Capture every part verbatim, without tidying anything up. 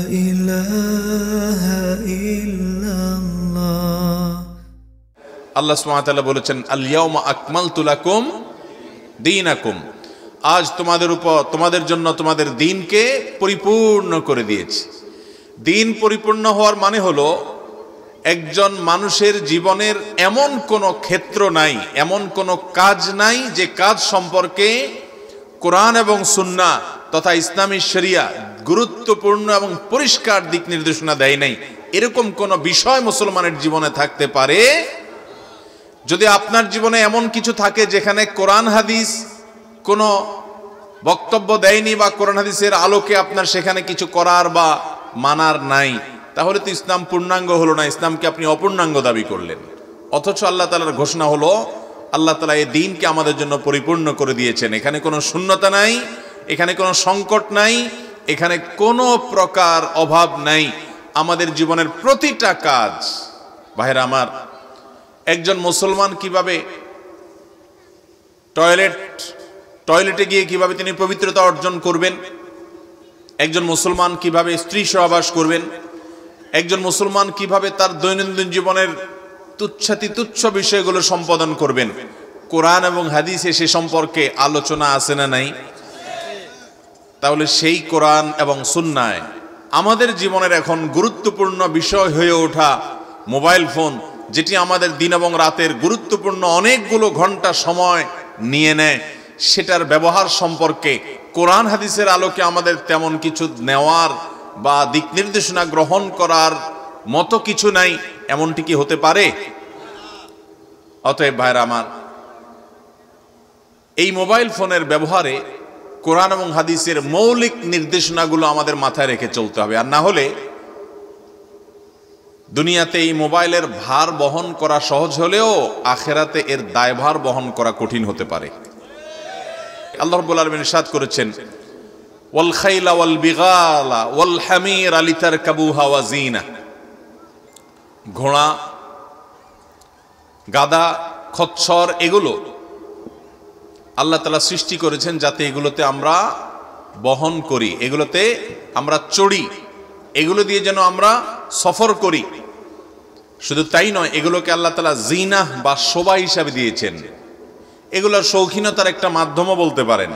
ইলাহা ইল্লাল্লাহ। আল্লাহ সুবহানাহু ওয়া তাআলা বলেছেন, আল ইয়াউমা আকমালতু লাকুম দীনাকুম, আজ তোমাদের উপর তোমাদের জন্য তোমাদের দ্বীনকে পরিপূর্ণ করে দিয়েছি। দ্বীন পরিপূর্ণ হওয়ার মানে হলো একজন মানুষের জীবনের এমন কোনো ক্ষেত্র নাই, এমন কোনো কাজ নাই যে কাজ সম্পর্কে কোরআন এবং সুন্নাহ তথা ইসলামী শরিয়া গুরুত্বপূর্ণ এবং পরিষ্কার দিক নির্দেশনা দেয় নাই। এরকম কোনো বিষয় মুসলমানের জীবনে থাকতে পারে। যদি আপনার জীবনে এমন কিছু থাকে যেখানে কোরআন হাদিস কোনো বক্তব্য দেয়নি বা কোরআন হাদিসের আলোকে আপনার সেখানে কিছু করার বা মানার নাই, তাহলে তো ইসলাম পূর্ণাঙ্গ হলো না, ইসলামকে আপনি অপূর্ণাঙ্গ দাবি করলেন। অথচ আল্লাহ তাআলার ঘোষণা হলো, আল্লাহ তাআলা এই দ্বীনকে আমাদের জন্য পরিপূর্ণ করে দিয়েছেন। এখানে কোনো শূন্যতা নাই, এখানে কোনো সংকট নাই, এখানে কোনো প্রকার অভাব নাই। আমাদের জীবনের প্রতিটা কাজ, ভাইরা আমার, একজন মুসলমান কিভাবে টয়লেট টয়লেটে গিয়ে কিভাবে তিনি পবিত্রতা অর্জন করবেন, একজন মুসলমান কিভাবে স্ত্রী সহবাস করবেন, একজন মুসলমান কিভাবে তার দৈনন্দিন জীবনের তুচ্ছাতি তুচ্ছ বিষয়গুলো সম্পাদন করবেন, কোরআন এবং হাদিসে সে সম্পর্কে আলোচনা আছে না নাই? তাহলে সেই কোরআন এবং সুন্নায় আমাদের জীবনের এখন গুরুত্বপূর্ণ বিষয় হয়ে ওঠা মোবাইল ফোন, যেটি আমাদের দিন এবং রাতের গুরুত্বপূর্ণ অনেকগুলো ঘন্টা সময় নিয়ে নেয়, সেটার ব্যবহার সম্পর্কে কোরআন হাদিসের আলোকে আমাদের তেমন কিছু নেওয়ার বা দিক নির্দেশনা গ্রহণ করার মতো কিছু নাই, এমনটি কি হতে পারে? অতএব ভাইরা আমার, এই মোবাইল ফোনের ব্যবহারে কোরআন এবং হাদিসের মৌলিক নির্দেশনাগুলো আমাদের মাথায় রেখে চলতে হবে। আর না হলে দুনিয়াতে এই মোবাইলের ভার বহন করা সহজ হলেও আখেরাতে এর দায়ভার বহন করা কঠিন হতে পারে। আল্লাহ রাব্বুল আলামিন ইরশাদ করেছেন, ওয়াল খাইলা ওয়াল বিগালা ওয়াল হামিরা লিতারকাবুহা ওয়া জিনা, ঘোড়া, গাদা, খচ্চর, এগুলো আল্লাহ তাআলা সৃষ্টি করেছেন যাতে এগুলোতে আমরা বহন করি, এগুলোতে আমরা চড়ি, এগুলো দিয়ে যেন আমরা সফর করি। শুধু তাই নয়, এগুলোকে আল্লাহ তাআলা জিনা বা শোভা হিসাবে দিয়েছেন, এগুলোর শৌখিনতার একটা মাধ্যমও বলতে পারেন।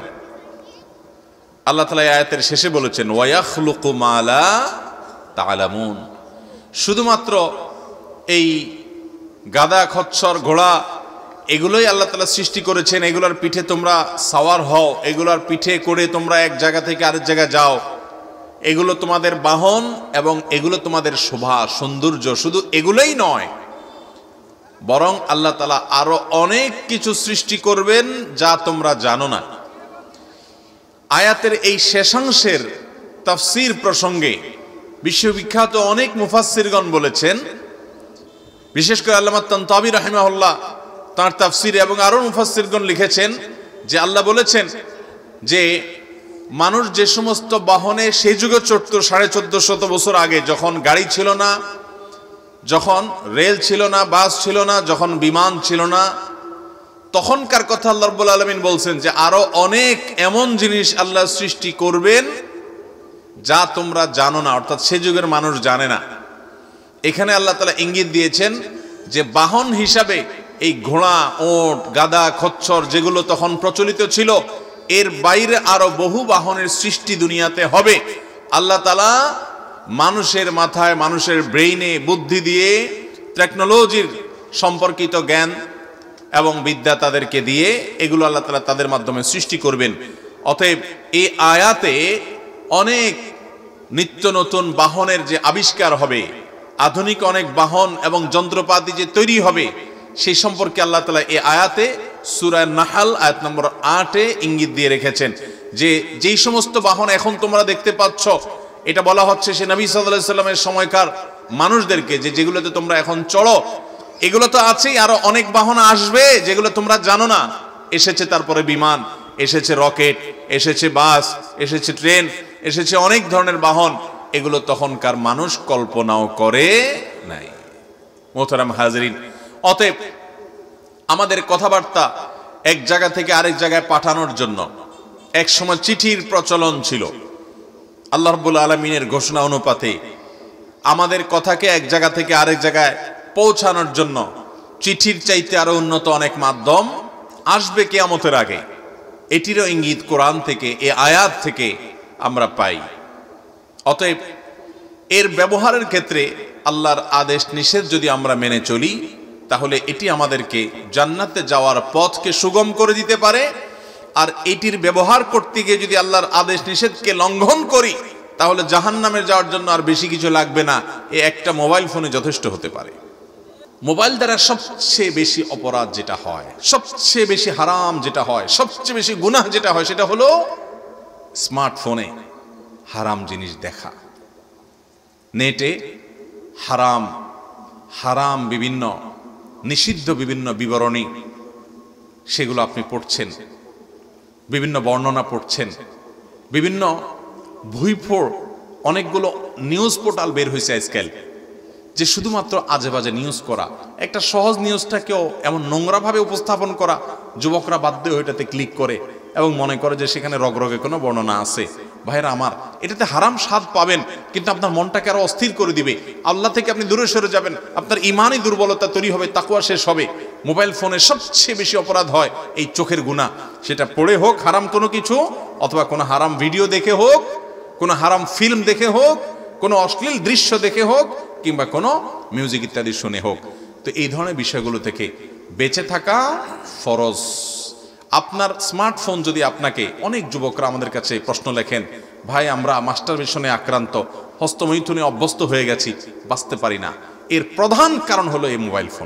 আল্লাহ তাআলা এই আয়াতের শেষে বলেছেন, ওয়া ইয়াখলুকু মা লা তা'লামুন, শুধুমাত্র এই গাদা, খচ্চর, ঘোড়া এগুলোই আল্লাহ তাআলা সৃষ্টি করেছেন, এগুলোর পিঠে তোমরা সাওয়ার হও, এগুলোর পিঠে করে তোমরা এক জায়গা থেকে আরেক জায়গায় যাও, এগুলো তোমাদের বাহন এবং এগুলো তোমাদের শোভা সৌন্দর্য। শুধু এগুলোই নয়, বরং আল্লাহ তাআলা আরো অনেক কিছু সৃষ্টি করবেন যা তোমরা জানো না। আয়াতের এই শেষাংশের তাফসীর প্রসঙ্গে বিশ্ববিখ্যাত অনেক মুফাসসিরগণ বলেছেন, বিশেষ করে আল্লামা তানতাবী রাহিমাহুল্লাহ তার তাফসীরে এবং আরো মুফাসসিরগণ লিখেছেন যে আল্লাহ বলেছেন যে মানুষ যে সমস্ত বাহনে সেই যুগে চড়ত সাড়ে চোদ্দ শত বছর আগে, যখন গাড়ি ছিল না, যখন রেল ছিল না, বাস ছিল না, যখন বিমান ছিল না, তখনকার কথা আল্লাহ রাব্বুল আলামিন বলছেন যে আরো অনেক এমন জিনিস আল্লাহ সৃষ্টি করবেন যা তোমরা জানো না, অর্থাৎ সে যুগের মানুষ জানে না। এখানে আল্লাহ তাআলা ইঙ্গিত দিয়েছেন যে বাহন হিসাবে এই ঘোড়া, ওট, গাদা, খচ্চর যেগুলো তখন প্রচলিত ছিল, এর বাইরে আরো বহু বাহনের সৃষ্টি দুনিয়াতে হবে। আল্লাহ তাআলা মানুষের মাথায়, মানুষের ব্রেইনে বুদ্ধি দিয়ে টেকনোলজির সম্পর্কিত জ্ঞান এবং বিদ্যা তাদেরকে দিয়ে এগুলো আল্লাহ তাআলা তাদের মাধ্যমে সৃষ্টি করবেন। অতএব এই আয়াতে অনেক নিত্য নতুন বাহনের যে আবিষ্কার হবে, আধুনিক অনেক বাহন এবং যন্ত্রপাতি যে তৈরি হবে, সেই সম্পর্কে আল্লাহ তাআলা এই আয়াতে সূরা নাহল আয়াত নম্বর আটে ইঙ্গিত দিয়ে রেখেছেন যে যেই সমস্ত বাহন এখন তোমরা দেখতে পাচ্ছ, এটা বলা হচ্ছে সে নবী সাল্লাল্লাহু আলাইহি সাল্লামের সময়কার মানুষদেরকে, যে যেগুলোতে তোমরা এখন চড়ো, এগুলো তো আছেই, আরো অনেক বাহন আসবে যেগুলো তোমরা জানো না। এসেছে তারপরে বিমান, এসেছে রকেট, এসেছে বাস, এসেছে ট্রেন, এসেছে অনেক ধরনের বাহন, এগুলো তখনকার মানুষ কল্পনাও করে নাই। মোহতারাম হাজরিন, অতএব আমাদের কথাবার্তা এক জায়গা থেকে আরেক জায়গায় পাঠানোর জন্য এক সময় চিঠির প্রচলন ছিল। আল্লাহ রাব্বুল আলামিনের ঘোষণা অনুপাতে আমাদের কথাকে এক জায়গা থেকে আরেক জায়গায় পৌঁছানোর জন্য চিঠির চাইতে আরো উন্নত অনেক মাধ্যম আসবে কিয়ামতের আগে, এটিরও ইঙ্গিত কোরআন থেকে, এ আয়াত থেকে আমরা পাই। অতএব এর ব্যবহারের ক্ষেত্রে আল্লাহর আদেশ নিষেধ যদি আমরা মেনে চলি, তাহলে এটি আমাদেরকে জান্নাতে যাওয়ার পথকে সুগম করে দিতে পারে। আর এটির ব্যবহার করতে গিয়ে যদি আল্লাহর আদেশ নিষেধকে লঙ্ঘন করি, তাহলে জাহান্নামে যাওয়ার জন্য আর বেশি কিছু লাগবে না, এ একটা মোবাইল ফোনে যথেষ্ট হতে পারে। মোবাইল দ্বারা সবচেয়ে বেশি অপরাধ যেটা হয়, সবচেয়ে বেশি হারাম যেটা হয়, সবচেয়ে বেশি গুনাহ যেটা হয়, সেটা হলো স্মার্টফোনে হারাম জিনিস দেখা। নেটে হারাম হারাম বিভিন্ন নিষিদ্ধ বিভিন্ন বিবরণী সেগুলো আপনি পড়ছেন, বিভিন্ন বর্ণনা পড়ছেন, বিভিন্ন ভুইফোড় অনেকগুলো নিউজ পোর্টাল বের হয়েছে আজকাল, যে শুধুমাত্র আজে বাজে নিউজ করা, একটা সহজ নিউজটাকেও এমন নোংরাভাবে উপস্থাপন করা, যুবকরা বাধ্য হয়ে এটাতে ক্লিক করে এবং মনে করে যে সেখানে রগরগে কোনো বর্ণনা আছে। ভাইরা আমার, এটাতে হারাম স্বাদ পাবেন, কিন্তু আপনার মনটাকে আরো অস্থির করে দিবে, আল্লাহ থেকে আপনি দূরে সরে যাবেন, আপনার ইমানই দুর্বলতা তৈরি হবে, তাকওয়া শেষ হবে। মোবাইল ফোনে সবচেয়ে বেশি অপরাধ হয় এই চোখের গুনাহ, সেটা পড়ে হোক হারাম কোনো কিছু, অথবা কোনো হারাম ভিডিও দেখে হোক, কোনো হারাম ফিল্ম দেখে হোক, কোনো অশ্লীল দৃশ্য দেখে হোক, কিংবা কোনো মিউজিক ইত্যাদি শুনে হোক। তো এই ধরনের বিষয়গুলো থেকে বেঁচে থাকা ফরজ। আপনার স্মার্টফোন যদি আপনাকে, অনেক যুবকরা আমাদের কাছে প্রশ্ন লেখেন, ভাই আমরা মাস্টারবেশনে আক্রান্ত, হস্তমৈথুনে অভ্যস্ত হয়ে গেছি, বাঁচতে পারি না। এর প্রধান কারণ হলো এই মোবাইল ফোন।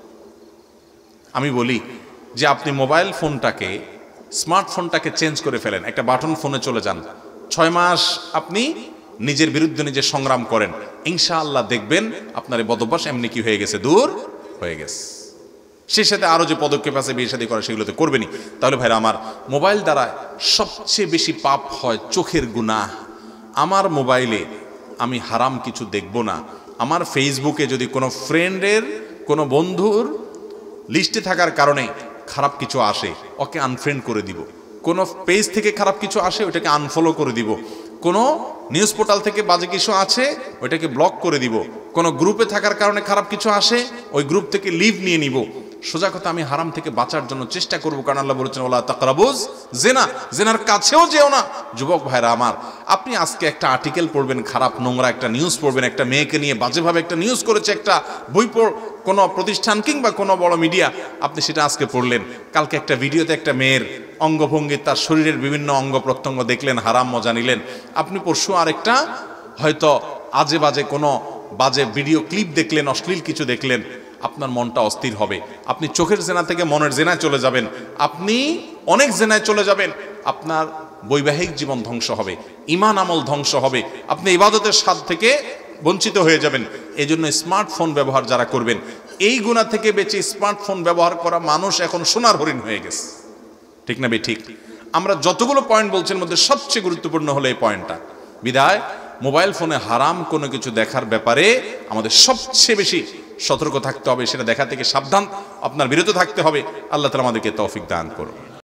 আমি বলি যে আপনি মোবাইল ফোনটাকে, স্মার্টফোনটাকে চেঞ্জ করে ফেলেন, একটা বাটন ফোনে চলে যান, ছয় মাস আপনি নিজের বিরুদ্ধে নিজে সংগ্রাম করেন, ইনশাআল্লাহ দেখবেন আপনার এই বদভ্যাস এমনি কি হয়ে গেছে, দূর হয়ে গেছে। সেই সাথে আরো যে পদক্ষেপ আছে বিয়ে শাদী করা, সেগুলোতে করবেনি। তাহলে ভাইরা আমার, মোবাইল দ্বারা সবচেয়ে বেশি পাপ হয় চোখের গুনাহ। আমার মোবাইলে আমি হারাম কিছু দেখব না। আমার ফেসবুকে যদি কোনো ফ্রেন্ডের, কোনো বন্ধুর লিস্টে থাকার কারণে খারাপ কিছু আসে, ওকে আনফ্রেন্ড করে দিব। কোনো পেজ থেকে খারাপ কিছু আসে, ওইটাকে আনফলো করে দিব। কোনো নিউজ পোর্টাল থেকে বাজে কিছু আছে, ওইটাকে ব্লক করে দিব। কোনো গ্রুপে থাকার কারণে খারাপ কিছু আসে, ওই গ্রুপ থেকে লিভ নিয়ে নিব। সোজা কথা, আমি হারাম থেকে বাঁচার জন্য চেষ্টা করবো, কারণ আল্লাহ বলেছেন ওয়ালা তাকরাবুজ জিনা, জিনার কাছেও যেও না। যুবক ভাইরা আমার, আপনি আজকে একটা আর্টিকেল পড়বেন, খারাপ নোংরা একটা নিউজ পড়বেন, একটা মেয়েকে নিয়ে বাজেভাবে একটা নিউজ করেছে একটা বই পড়, কোনো প্রতিষ্ঠান কিংবা কোনো বড় মিডিয়া, আপনি সেটা আজকে পড়লেন। কালকে একটা ভিডিওতে একটা মেয়ের অঙ্গভঙ্গি, তার শরীরের বিভিন্ন অঙ্গ প্রত্যঙ্গ দেখলেন, হারাম মজা নিলেন। আপনি পরশু আরেকটা হয়তো আজে বাজে কোনো বাজে ভিডিও ক্লিপ দেখলেন, অশ্লীল কিছু দেখলেন, আপনার মনটা অস্থির হবে। আপনি চোখের জেনা থেকে মনের জেনায় চলে যাবেন, আপনি অনেক জেনায় চলে যাবেন। আপনার বৈবাহিক জীবন ধ্বংস হবে, ঈমান আমল ধ্বংস হবে, আপনি ইবাদতের স্বাদ থেকে বঞ্চিত হয়ে যাবেন। এই জন্য স্মার্টফোন ব্যবহার যারা করবেন, এই গুনাহ থেকে বেঁচে স্মার্টফোন ব্যবহার করা মানুষ এখন সোনার হরিণ হয়ে গেছে। ঠিক না বে ঠিক? আমরা যতগুলো পয়েন্ট বলছি, এর মধ্যে সবচেয়ে গুরুত্বপূর্ণ হলো এই পয়েন্টটা। বিদায় মোবাইল ফোনে হারাম কোনো কিছু দেখার ব্যাপারে আমাদের সবচেয়ে বেশি সতর্ক থাকতে হবে, সেটা দেখা থেকে সাবধান, আপনার বিরত থাকতে হবে। আল্লাহ তাআলা আমাদেরকে তৌফিক দান করুন।